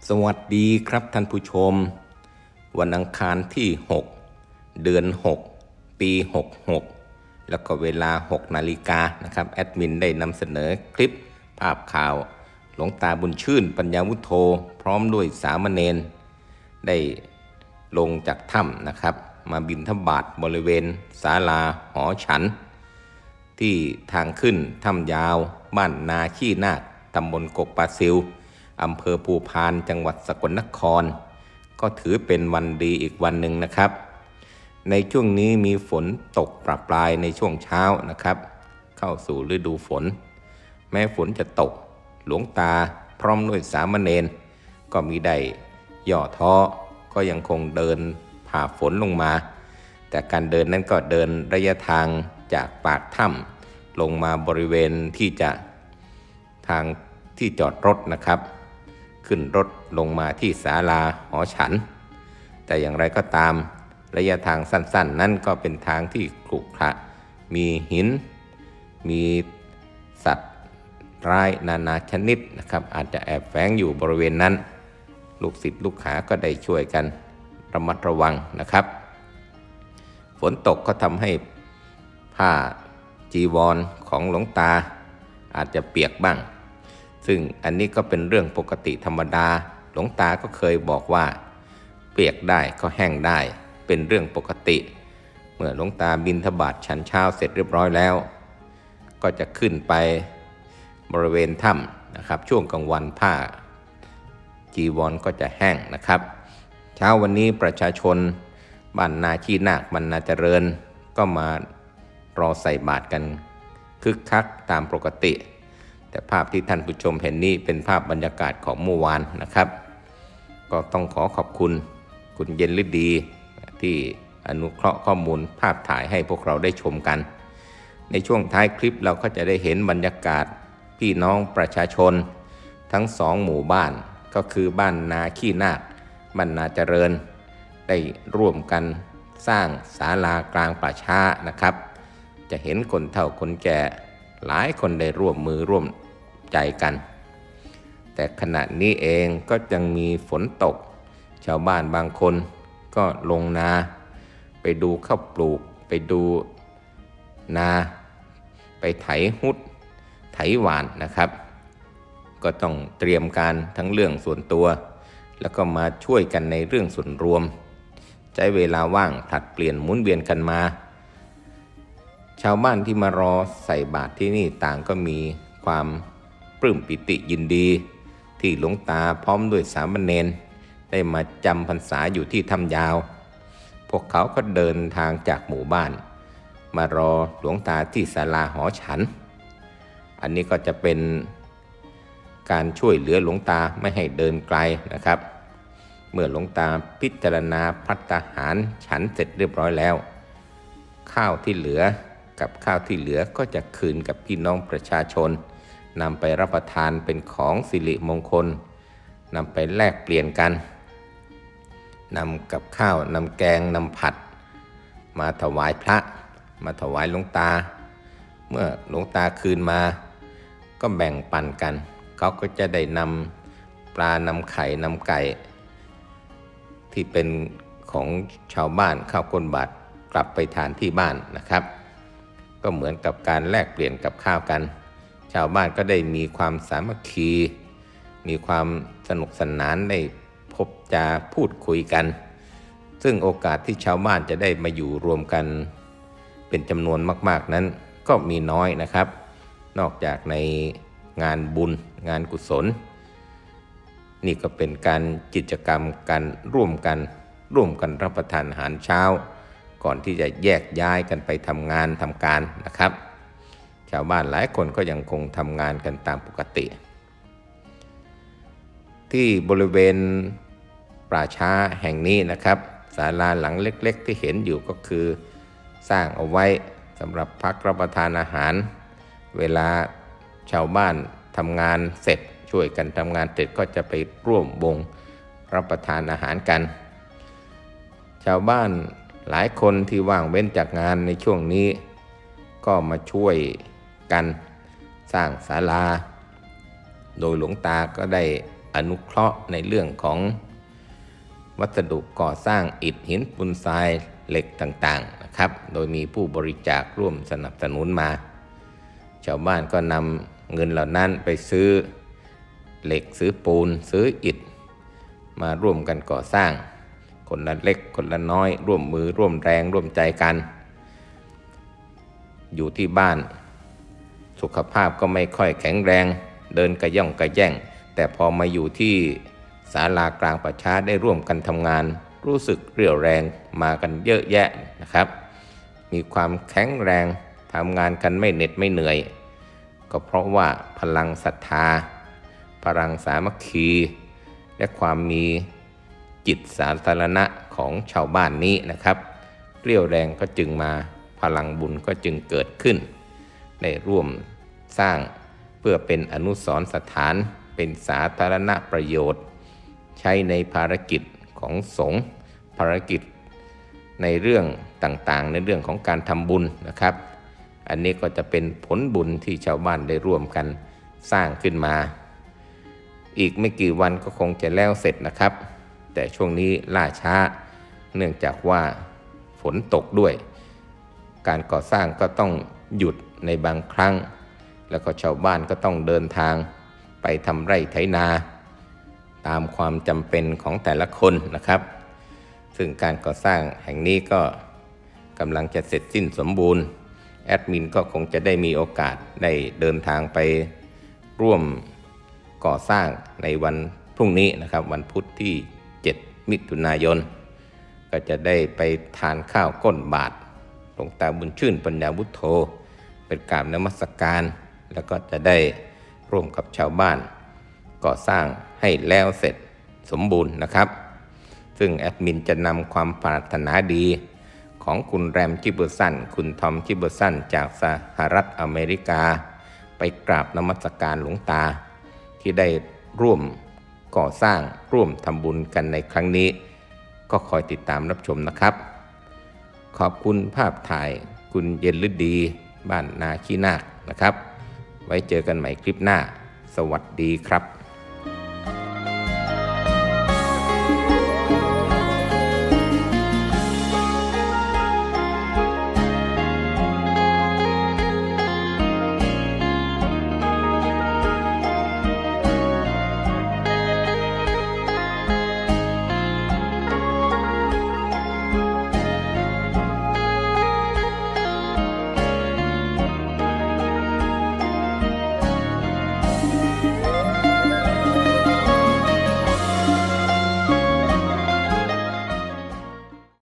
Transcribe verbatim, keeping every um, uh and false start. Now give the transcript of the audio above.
สวัสดีครับท่านผู้ชมวันอังคารที่หกเดือนหกปีหกหกแล้วก็เวลาหกนาฬิกานะครับแอดมินได้นำเสนอคลิปภาพข่าวหลวงตาบุญชื่นปัญญาวุฒโธพร้อมด้วยสามเณรได้ลงจากถ้ำนะครับมาบิณฑบาตบริเวณศาลาหอฉันที่ทางขึ้นถ้ำยาวบ้านนาขี้นาคตำบลกกปลาซิวอำเภอภูพานจังหวัดสกลนครก็ถือเป็นวันดีอีกวันหนึ่งนะครับในช่วงนี้มีฝนตกประปรายในช่วงเช้านะครับเข้าสู่ฤดูฝนแม้ฝนจะตกหลวงตาพร้อมด้วยสามเณรก็มีได้ย่อท้อก็ยังคงเดินผ่าฝนลงมาแต่การเดินนั้นก็เดินระยะทางจากปากถ้ำลงมาบริเวณที่จะทางที่จอดรถนะครับขึ้นรถลงมาที่ศาลาหอฉันแต่อย่างไรก็ตามระยะทางสั้นๆนั้นก็เป็นทางที่ขรุขระมีหินมีสัตว์ร้ายนานาชนิดนะครับอาจจะแอบแฝงอยู่บริเวณนั้นลูกศิษย์ลูกหาก็ได้ช่วยกันระมัดระวังนะครับฝนตกก็ทำให้ผ้าจีวรของหลวงตาอาจจะเปียกบ้างซึ่งอันนี้ก็เป็นเรื่องปกติธรรมดาหลวงตาก็เคยบอกว่าเปียกได้ก็แห้งได้เป็นเรื่องปกติเมื่อหลวงตาบิณฑบาตฉันเช้าเสร็จเรียบร้อยแล้วก็จะขึ้นไปบริเวณถ้ำนะครับช่วงกลางวันผ้าจีวรก็จะแห้งนะครับเช้าวันนี้ประชาชนบ้านนาขี้นาคบรรณาเจริญก็มารอใส่บาตรกันคึกคักตามปกติแต่ภาพที่ท่านผู้ชมเห็นนี้เป็นภาพบรรยากาศของเมื่อวานนะครับก็ต้องขอขอบคุณคุณเย็นฤดีที่อนุเคราะห์ข้อมูลภาพถ่ายให้พวกเราได้ชมกันในช่วงท้ายคลิปเราก็จะได้เห็นบรรยากาศพี่น้องประชาชนทั้งสองหมู่บ้านก็คือบ้านนาขี้นาคบ้านนาเจริญได้ร่วมกันสร้างศาลากลางป่าช้านะครับจะเห็นคนเฒ่าคนแก่หลายคนได้ร่วมมือร่วมใจกันแต่ขณะนี้เองก็ยังมีฝนตกชาวบ้านบางคนก็ลงนาไปดูข้าวปลูกไปดูนาไปไถหุดไถหวานนะครับก็ต้องเตรียมการทั้งเรื่องส่วนตัวแล้วก็มาช่วยกันในเรื่องส่วนรวมใช้เวลาว่างผลัดเปลี่ยนหมุนเวียนกันมาชาวบ้านที่มารอใส่บาตรที่นี่ต่างก็มีความปลื้มปิติยินดีที่หลวงตาพร้อมด้วยสามเณรได้มาจำพรรษาอยู่ที่ถ้ำยาวพวกเขาก็เดินทางจากหมู่บ้านมารอหลวงตาที่ศาลาหอฉันอันนี้ก็จะเป็นการช่วยเหลือหลวงตาไม่ให้เดินไกลนะครับเมื่อหลวงตาพิจารณาภัตตาหารฉันเสร็จเรียบร้อยแล้วข้าวที่เหลือกับข้าวที่เหลือก็จะคืนกับพี่น้องประชาชนนำไปรับประทานเป็นของสิริมงคลนำไปแลกเปลี่ยนกันนำกับข้าวนำแกงนำผัดมาถวายพระมาถวายหลวงตาเมื่อหลวงตาคืนมาก็แบ่งปันกันเขาก็จะได้นำปลานำไข่นำไก่ที่เป็นของชาวบ้านข้าวก้นบาตรกลับไปทานที่บ้านนะครับก็เหมือนกับการแลกเปลี่ยนกับข้าวกันชาวบ้านก็ได้มีความสามัคคีมีความสนุกสนานได้พบจาพูดคุยกันซึ่งโอกาสที่ชาวบ้านจะได้มาอยู่รวมกันเป็นจำนวนมากๆนั้นก็มีน้อยนะครับนอกจากในงานบุญงานกุศลนี่ก็เป็นการกิจกรรมการร่วมกันร่วมกันรับประทานอาหารเช้าก่อนที่จะแยกย้ายกันไปทำงานทำการนะครับชาวบ้านหลายคนก็ยังคงทำงานกันตามปกติที่บริเวณป่าช้าแห่งนี้นะครับศาลาหลังเล็กๆที่เห็นอยู่ก็คือสร้างเอาไว้สำหรับพักรับประทานอาหารเวลาชาวบ้านทำงานเสร็จช่วยกันทำงานเสร็จก็จะไปร่วมวงรับประทานอาหารกันชาวบ้านหลายคนที่ว่างเว้นจากงานในช่วงนี้ก็มาช่วยกันสร้างศาลาโดยหลวงตาก็ได้ออนุเคราะห์ในเรื่องของวัสดุก่อสร้างอิฐหินปูนทรายเหล็กต่างๆนะครับโดยมีผู้บริจาคร่วมสนับสนุนมาชาวบ้านก็นำเงินเหล่านั้นไปซื้อเหล็กซื้อปูนซื้ออิฐมาร่วมกันก่อสร้างคนละเล็กคนละน้อยร่วมมือร่วมแรงร่วมใจกันอยู่ที่บ้านสุขภาพก็ไม่ค่อยแข็งแรงเดินกระย่องกระแย่งแต่พอมาอยู่ที่ศาลากลางประชาได้ร่วมกันทำงานรู้สึกเรี่ยวแรงมากันเยอะแยะนะครับมีความแข็งแรงทำงานกันไม่เหน็ดไม่เหนื่อยก็เพราะว่าพลังศรัทธาพลังสามัคคีและความมีจิตสาธารณะของชาวบ้านนี้นะครับเรี่ยวแรงก็จึงมาพลังบุญก็จึงเกิดขึ้นได้ร่วมสร้างเพื่อเป็นอนุสรณ์สถานเป็นสาธารณประโยชน์ใช้ในภารกิจของสงฆ์ภารกิจในเรื่องต่างๆในเรื่องของการทำบุญนะครับอันนี้ก็จะเป็นผลบุญที่ชาวบ้านได้ร่วมกันสร้างขึ้นมาอีกไม่กี่วันก็คงจะแล้วเสร็จนะครับแต่ช่วงนี้ล่าช้าเนื่องจากว่าฝนตกด้วยการก่อสร้างก็ต้องหยุดในบางครั้งแล้วก็ชาวบ้านก็ต้องเดินทางไปทำไร่ไถนาตามความจำเป็นของแต่ละคนนะครับซึ่งการก่อสร้างแห่งนี้ก็กำลังจะเสร็จสิ้นสมบูรณ์แอดมินก็คงจะได้มีโอกาสได้เดินทางไปร่วมก่อสร้างในวันพรุ่งนี้นะครับวันพุธที่เจ็ดมิถุนายนก็จะได้ไปทานข้าวก้นบาตรหลวงตาบุญชื่นปัญญาวุฒโธเป็นกราบนมัสการแล้วก็จะได้ร่วมกับชาวบ้านก่อสร้างให้แล้วเสร็จสมบูรณ์นะครับซึ่งแอดมินจะนำความปรารถนาดีของคุณแรมจิบเบอร์สันคุณทอมจิบเบอร์สันจากสหรัฐอเมริกาไปกราบนมัสการหลวงตาที่ได้ร่วมก่อสร้างร่วมทำบุญกันในครั้งนี้ก็คอยติดตามรับชมนะครับขอบคุณภาพถ่ายคุณเย็นฤดีบ้านนาขี้นาคนะครับไว้เจอกันใหม่คลิปหน้าสวัสดีครับ